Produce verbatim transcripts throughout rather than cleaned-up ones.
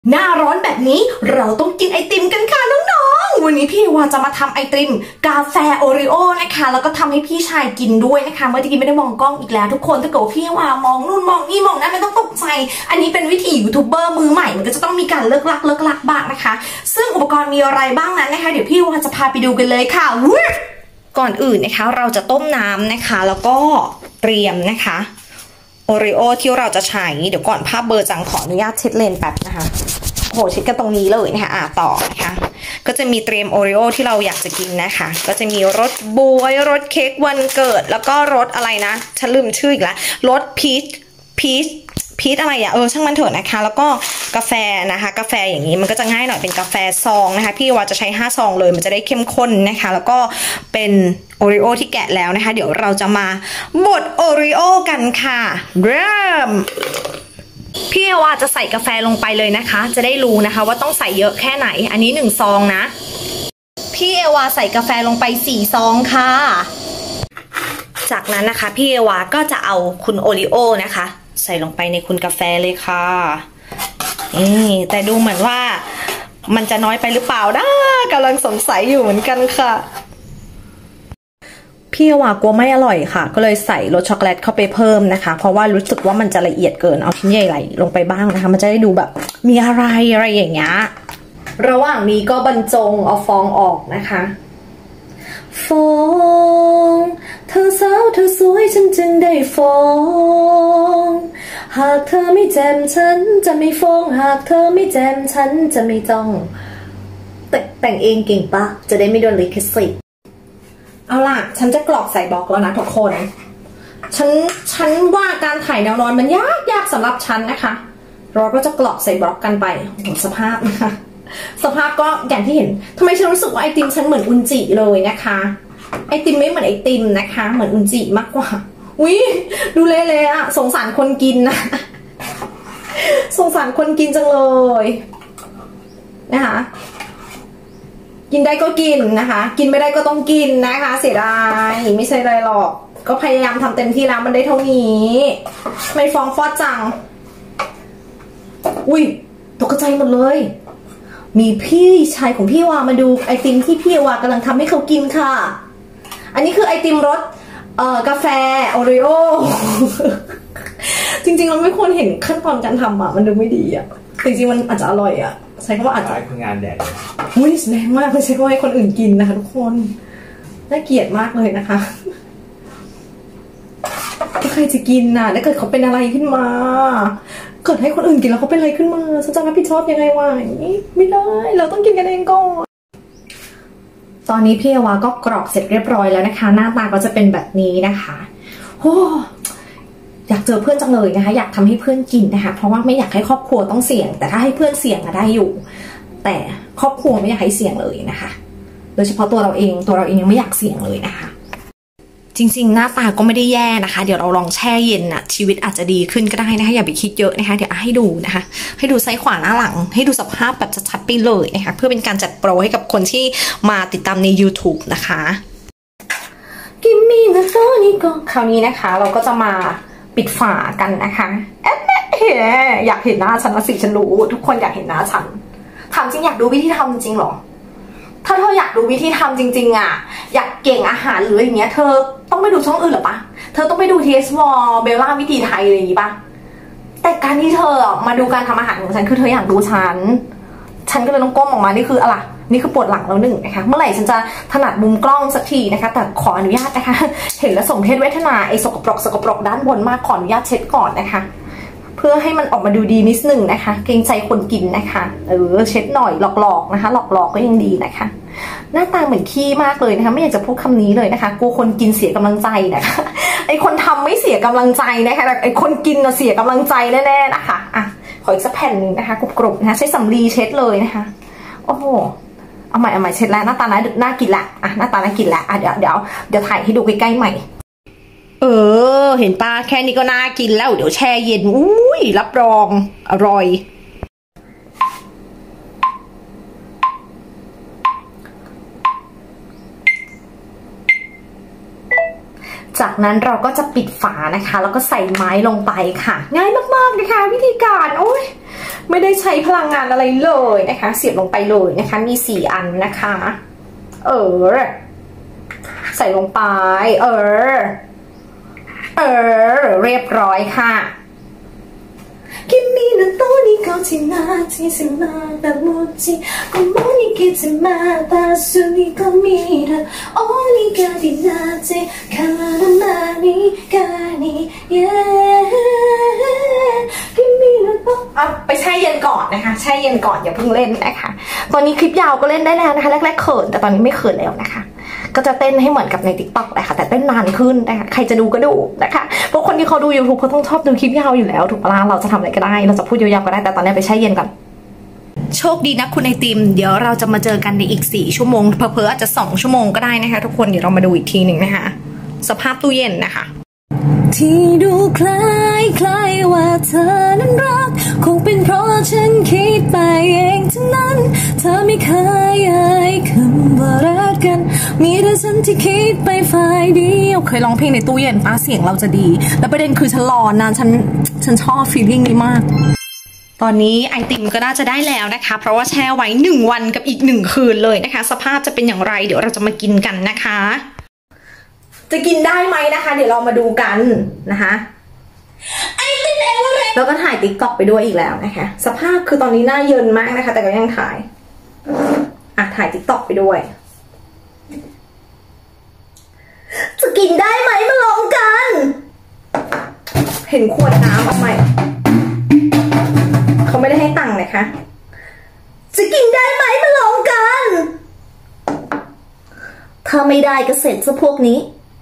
หน้าร้อนแบบนี้เราต้องกินไอติมกันค่ะน้องๆวันนี้พี่วาจะมาทำไอติมกาแฟโอริโอนะคะแล้วก็ทำให้พี่ชายกินด้วยนะคะเมื่อกี้ไม่ได้มองกล้องอีกแล้วทุกคนถ้าเกิดพี่วามองนู่นมองนี่มองนั่นไม่ต้องตกใจอันนี้เป็นวิธียูทูบเบอร์มือใหม่มันก็จะต้องมีการเลิกลักเลิกลักบ้างนะคะซึ่งอุปกรณ์มีอะไรบ้างนั้นนะคะเดี๋ยวพี่วาจะพาไปดูกันเลยค่ะก่อนอื่นนะคะเราจะต้มน้ำนะคะแล้วก็เตรียมนะคะโอริโอที่เราจะใช้เดี๋ยวก่อนภาพเบอร์จังขออนุญาตเช็ดเลนแป๊บนะคะโหเช็ดกันตรงนี้เลยนะคะอ่ะต่อนะคะก็จะมีเตรียมโอริโอที่เราอยากจะกินนะคะก็จะมีรสบวยรสเค้กวันเกิดแล้วก็รสอะไรนะฉันลืมชื่ออีกแล้วรสพีชพีชพีชอะไรอะเออช่างมันเถอะนะคะแล้วก็กาแฟนะคะกาแฟอย่างนี้มันก็จะง่ายหน่อยเป็นกาแฟซองนะคะพี่ว่าจะใช้ห้าซองเลยมันจะได้เข้มข้นนะคะแล้วก็เป็นโอริโอที่แกะแล้วนะคะเดี๋ยวเราจะมาบดโอริโอกันค่ะเริ่มพี่เอวาจะใส่กาแฟลงไปเลยนะคะจะได้รู้นะคะว่าต้องใส่เยอะแค่ไหนอันนี้หนึ่งซองนะพี่เอวาใส่กาแฟลงไปสี่ซองค่ะจากนั้นนะคะพี่เอวาก็จะเอาคุณโอริโอนะคะใส่ลงไปในคุณกาแฟเลยค่ะนี่แต่ดูเหมือนว่ามันจะน้อยไปหรือเปล่านะกำลังสงสัยอยู่เหมือนกันค่ะพี่ว่ากลัวไม่อร่อยค่ะก็เลยใส่รสช็อกโกแลตเข้าไปเพิ่มนะคะเพราะว่ารู้สึกว่ามันจะละเอียดเกินเอาชิ้นใหญ่ๆลงไปบ้างนะคะมันจะได้ดูแบบมีอะไรอะไรอย่างเงี้ยระหว่างนี้ก็บรรจงเอาฟองออกนะคะฟองเธอสาวเธอสวยฉันจึงได้ฟองหากเธอไม่แจ่มฉันจะไม่ฟองหากเธอไม่แจ่มฉันจะไม่จ้องแต่แต่งเองเก่งปะจะได้ไม่โดนลิขสิทธิ์เอาล่ะฉันจะกรอกใส่บล็อกแล้วนะทุกคนฉันฉันว่าการถ่ายแนวนอนมันยากยากสำหรับฉันนะคะเราก็จะกรอกใส่บล็อกกันไปสภาพนะคะสภาพก็อย่างที่เห็นทำไมฉันรู้สึกว่าไอติมฉันเหมือนอุนจิเลยนะคะไอติมไม่เหมือนไอติมนะคะเหมือนอุนจิมากกว่าอุ้ยดูเละๆอะสงสารคนกินนะสงสารคนกินจังเลยนะคะกินได้ก็กินนะคะกินไม่ได้ก็ต้องกินนะคะเสียดายไม่ใช่อะไรหรอกก็พยายามทำเต็มที่แล้วมันได้เท่านี้ไม่ฟองฟอดจังอุ้ยตกใจหมดเลยมีพี่ชายของพี่วามาดูไอติมที่พี่วากำลังทำให้เขากินค่ะอันนี้คือไอติมรสเอ่อกาแฟโอริโอ จริงๆเราไม่ควรเห็นขั้นตอนการทำอ่ะมันดูไม่ดีอ่ะจริงๆมันอาจจะอร่อยอ่ะใช้คำว่าอาจจะคืองานแดดอุ้ยแรงมากเลยใช้คำว่าให้คนอื่นกินนะคะทุกคนน่าเกลียดมากเลยนะคะถ้าใครจะกินน่ะถ้าเกิดเขาเป็นอะไรขึ้นมาเกิดให้คนอื่นกินแล้วเขาเป็นอะไรขึ้นมาฉันจะรับผิดชอบยังไงวะไม่ได้เราต้องกินกันเองก่อนตอนนี้พี่เอวาก็กรอกเสร็จเรียบร้อยแล้วนะคะหน้าตาก็จะเป็นแบบนี้นะคะโอ้อยากเจอเพื่อนจังเลยนะคะอยากทำให้เพื่อนกินนะคะเพราะว่าไม่อยากให้ครอบครัวต้องเสี่ยงแต่ถ้าให้เพื่อนเสี่ยงอะได้อยู่แต่ครอบครัวไม่อยากให้เสี่ยงเลยนะคะโดยเฉพาะตัวเราเองตัวเราเองยังไม่อยากเสี่ยงเลยนะคะจริงๆหน้าตาก็ไม่ได้แย่นะคะเดี๋ยวเราลองแช่เย็นน่ะชีวิตอาจจะดีขึ้นก็ได้นะคะอย่าไปคิดเยอะนะคะเดี๋ยวให้ดูนะคะให้ดูไซ้ขวาหน้าหลังให้ดูสภาพแบบชัดๆไปเลยนะคะเพื่อเป็นการจัดโปรให้กับคนที่มาติดตามใน ยูทูบ นะคะกิมมี่นะโซนี่ก็คราวนี้นะคะเราก็จะมาปิดฝากันนะคะเอ๊ะอยากเห็นหน้าฉันนะสิฉันรู้ทุกคนอยากเห็นหน้าฉันถามจริงอยากดูวิธีทำจริงหรอถ้าเธออยากดูวิธีทำจริงๆอ่ะอยากเก่งอาหารหรืออย่างเงี้ยเธอต้องไปดูช่องอื่นหรอปะเธอต้องไปดู ที เอส วอล เบลล่าวิธีไทยอะไรอย่างงี้ปะแต่การที่เธอมาดูการทำอาหารของฉันคือเธออยากดูฉันฉันก็เลยต้องก้มออกมานี่คืออะไรนี่คือปวดหลังแล้วหนึ่งนะคะเมื่อไหร่ฉันจะถนัดมุมกล้องสักทีนะคะแต่ขออนุญาตนะคะเห็นแล้วสมเพชเวทนาไอ้สกปรกสกปรกด้านบนมากขออนุญาตเช็ดก่อนนะคะเพื่อให้มันออกมาดูดีนิดนึงนะคะเกรงใจคนกินนะคะเออเช็ดหน่อยหลอกๆนะคะหลอกๆก็ยังดีนะคะหน้าตาเหมือนขี้มากเลยนะคะไม่อยากจะพูดคำนี้เลยนะคะกลัวคนกินเสียกำลังใจนะคะไอคนทำไม่เสียกำลังใจนะคะแต่ไอคนกินเสียกำลังใจแน่ๆนะคะอ่ะขออีกสักแผ่นนึงนะคะกรุบๆนะคะใช้สำลีเช็ดเลยนะคะโอ้โหเอาใหม่เอาใหม่เช็ดแล้วหน้าตาน่ากินละอ่ะหน้าตาน่ากินละอ่ะเดี๋ยวเดี๋ยวเดี๋ยวถ่ายให้ดูใกล้ๆใหม่เออเห็นปะแค่นี้ก็น่ากินแล้วเดี๋ยวแช่เย็นอุ้ยรับรองอร่อยจากนั้นเราก็จะปิดฝานะคะแล้วก็ใส่ไม้ลงไปค่ะง่ายมากๆนะคะวิธีการโอ้ยไม่ได้ใช้พลังงานอะไรเลยนะคะเสียบลงไปเลยนะคะมีสี่อันนะคะเออใส่ลงไปเออเออเรียบร้อยค่ะ君の虜になってしまった餅このにきつまったすり込みだオリガリなぜから何かに yeah 君の虜อ่ะไปแช่เย็นก่อนนะคะแช่เย็นก่อนอย่าเพิ่งเล่นนะคะตอนนี้คลิปยาวก็เล่นได้แล้วนะคะแรกๆเขินแต่ตอนนี้ไม่เขินแล้วนะคะก็จะเต้นให้เหมือนกับใน ติ๊กต็อก เลยค่ะแต่เต้นนานขึ้นนะคะใครจะดูก็ดูนะคะเพราะคนที่เขาดู ยูทูบ เขาต้องชอบดูคลิปยาวอยู่แล้วถูกปะล่ะเราจะทำอะไรก็ได้เราจะพูดยาวๆก็ได้แต่ตอนนี้ไปแช่เย็นก่อนโชคดีนะคุณไอติมเดี๋ยวเราจะมาเจอกันในอีกสี่ชั่วโมงเพอๆอาจจะสองชั่วโมงก็ได้นะคะทุกคนเดี๋ยวเรามาดูอีกทีหนึ่งนะคะสภาพตู้เย็นนะคะที่ดูคล้ายคล้ายว่าเธอนั้นรักคงเป็นเพราะฉันคิดไปเองทั้งนั้นเธอไม่เคยเอ่ยคำว่ารักกันมีแต่ฉันที่คิดไปฝ่ายเดียวเคยร้องเพลงในตู้เย็นป้าเสียงเราจะดีแล้วประเด็นคือฉันรอนานฉันฉันชอบฟีลลิ่งนี้มากตอนนี้ไอติมก็น่าจะได้แล้วนะคะเพราะว่าแช่ไว้หนึ่งวันกับอีกหนึ่งคืนเลยนะคะสภาพจะเป็นอย่างไรเดี๋ยวเราจะมากินกันนะคะจะกินได้ไหมนะคะเดี๋ยวเรามาดูกันนะคะแล้วก็ถ่ายติ๊กต็อกไปด้วยอีกแล้วนะคะสภาพคือตอนนี้หน้าเยินมากนะคะแต่ก็ยังถ่ายอ่ะถ่ายติ๊กต็อกไปด้วยจะกินได้ไหมมาลองกันเห็นขวดน้ำออกไหมเขาไม่ได้ให้ตังค์นะคะจะกินได้ไหมมาลองกันถ้าไม่ได้ก็เสร็จซะพวกนี้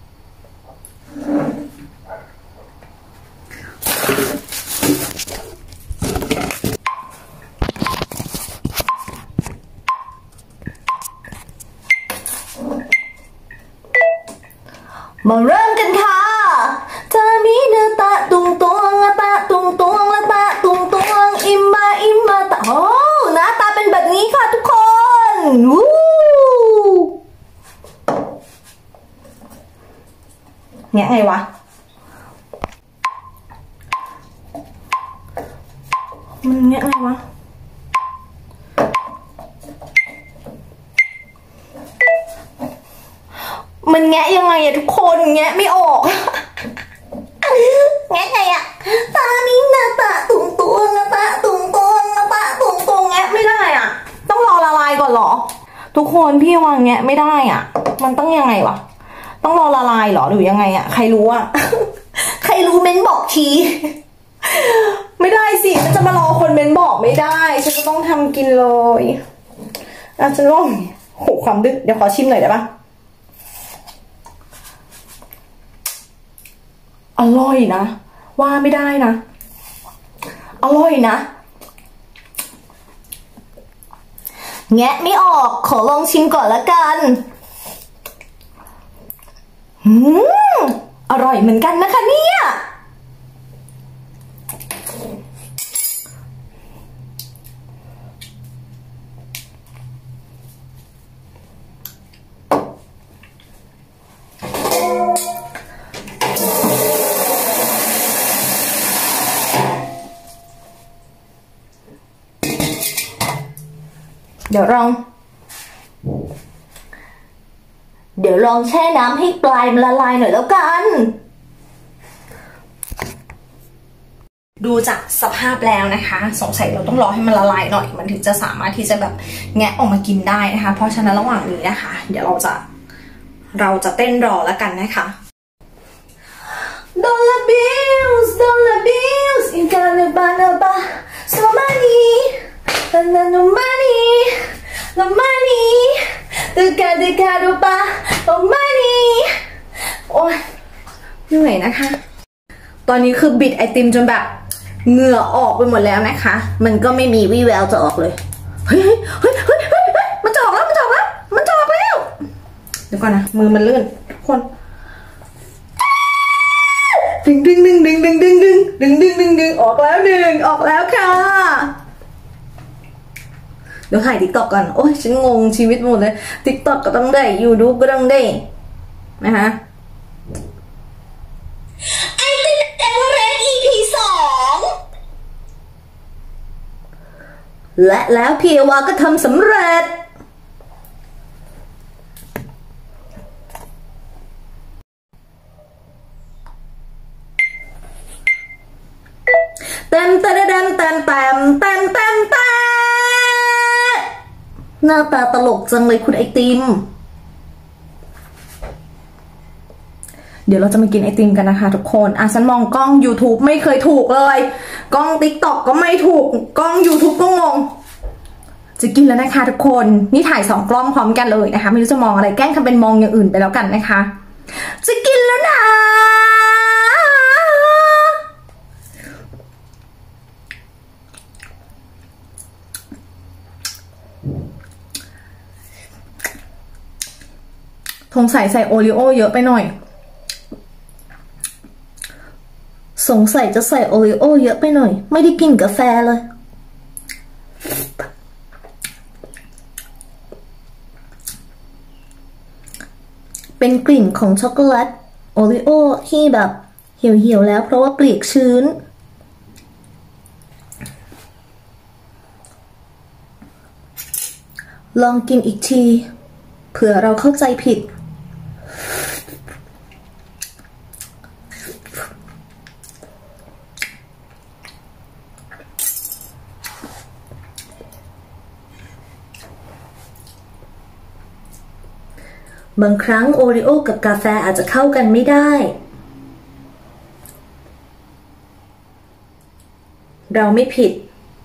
มาเริ่มกันค่ะเธอมีเนื้อตาตุงตวงตาตุงตวงและตาตุงตวงอิมมาอิมมาตาโอ้หน้าตาเป็นแบบนี้ค่ะทุกคนวู้แงะไงวะมันแงะไงวะมันแงะยังไงอะทุกคนแงะไม่ออกแงะไงอะตานี้หน้าตาตุงตวงหน้าตาตุงตวงหน้าตาตุงตวงแงะไม่ได้อะต้องรอละลายก่อนเหรอทุกคนพี่วางแงะไม่ได้อะมันต้องยังไงวะต้องรอละลายเหรอหรือยังไงอะใครรู้อะใครรู้เม้นบอกทีไม่ได้สิฉันจะมารอคนเม้นบอกไม่ได้ฉันจะต้องทำกินเลยอ่ะฉันลองโหความดึกเดี๋ยวขอชิมหน่อยได้ปะอร่อยนะว่าไม่ได้นะอร่อยนะแงะไม่ออกขอลองชิมก่อนละกันอืมอร่อยเหมือนกันนะคะเนี่ยเดี๋ยวลองเดี๋ยวลองแช่น้ำให้ปลายมันละลายหน่อยแล้วกันดูจากสภาพแล้วนะคะสงสัยเราต้องรอให้มันละลายหน่อยมันถึงจะสามารถที่จะแบบแงะออกมากินได้นะคะเพราะฉะนั้นระหว่างนี้นะคะเดี๋ยวเราจะเราจะเต้นรอแล้วกันนะคะ Dollar bills Dollar bills in Carabana so money and then no money no money the car the car the bar no money โอ้ยเหนื่อยนะคะตอนนี้คือบิดไอติมจนแบบเหงื่อออกไปหมดแล้วนะคะมันก็ไม่มีวี่แววจะออกเลยเฮ้ยเฮ้ยเฮ้ยเฮ้ยเฮ้ยมันจะออกแล้วมันจะออกแล้วมันจะออกแล้วเดี๋ยวก่อนนะมือมันลื่นทุกคนดึงดึงดึงดึงดึงดึงดึงดึงดึงดึงดึงออกแล้วดึงออกแล้วค่ะเดี๋ยวถ่ายติ๊กต็อกก่อนโอ้ยฉันงงชีวิตหมดเลยติ๊กต็อกก็ต้องได้ยูทูบก็ต้องได้นะคะไอติมเอเวอเรสต์ อี พี สองและแล้วพี่เอวาก็ทำสำเร็จเต็มเต็มเต็มเต็มเต็มเต็มเต็มเต็มหน้าตาตลกจังเลยคุณไอติมเดี๋ยวเราจะมากินไอติมกันนะคะทุกคนอ่ะฉันมองกล้อง YouTube ไม่เคยถูกเลยกล้อง TikTok ก็ไม่ถูกกล้อง YouTube ก็งงจะกินแล้วนะคะทุกคนนี่ถ่ายสองกล้องพร้อมกันเลยนะคะไม่รู้จะมองอะไรแกล้งทำเป็นมองอย่างอื่นไปแล้วกันนะคะจะกินแล้วนะสงสัยใส่โอริโอเยอะไปหน่อยสงสัยจะใส่โอริโอเยอะไปหน่อยไม่ได้กินกาแฟเลยเป็นกลิ่นของช็อกโกแลตโอริโอที่แบบเหี่ยวๆแล้วเพราะว่าเปียกชื้นลองกินอีกทีเผื่อเราเข้าใจผิดบางครั้งโอริโอกับกาแฟอาจจะเข้ากันไม่ได้เราไม่ผิด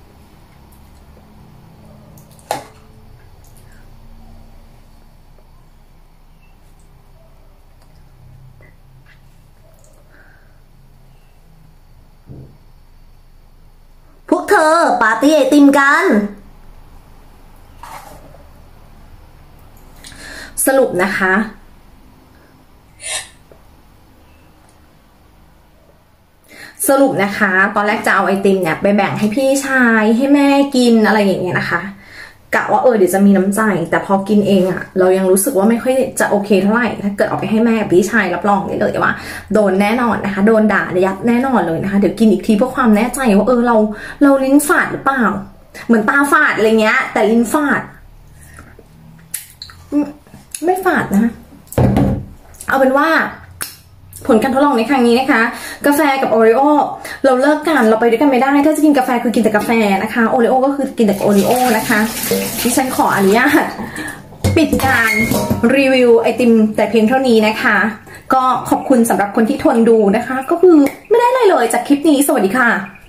พวกเธอปาร์ตี้ไอติมกันสรุปนะคะสรุปนะคะตอนแรกจะเอาไอติมเนี่ยไปแบ่งให้พี่ชายให้แม่กินอะไรอย่างเงี้ยนะคะกะว่าเออเดี๋ยวจะมีน้ำใจแต่พอกินเองอะเรายังรู้สึกว่าไม่ค่อยจะโอเคเท่าไหร่ถ้าเกิดเอาไปให้แม่พี่ชายรับรองได้เลยว่าโดนแน่นอนนะคะโดนด่ายับแน่นอนเลยนะคะเดี๋ยวกินอีกทีเพื่อความแน่ใจว่าเออเราเราลิ้นฝาดหรือเปล่าเหมือนตาฝาดอะไรเงี้ยแต่ลิ้นฝาดไม่ฝาดนะเอาเป็นว่าผลการทดลองในครั้งนี้นะคะกาแฟกับโอริโอเราเลิกกันเราไปด้วยกันไม่ได้ถ้าจะกินกาแฟคือกินแต่กาแฟนะคะโอริโอก็คือกินแต่โอริโอนะคะดิฉันขออนุญาตปิดการรีวิวไอติมแต่เพียงเท่านี้นะคะก็ขอบคุณสำหรับคนที่ทนดูนะคะก็คือไม่ได้อะไรเลยจากคลิปนี้สวัสดีค่ะ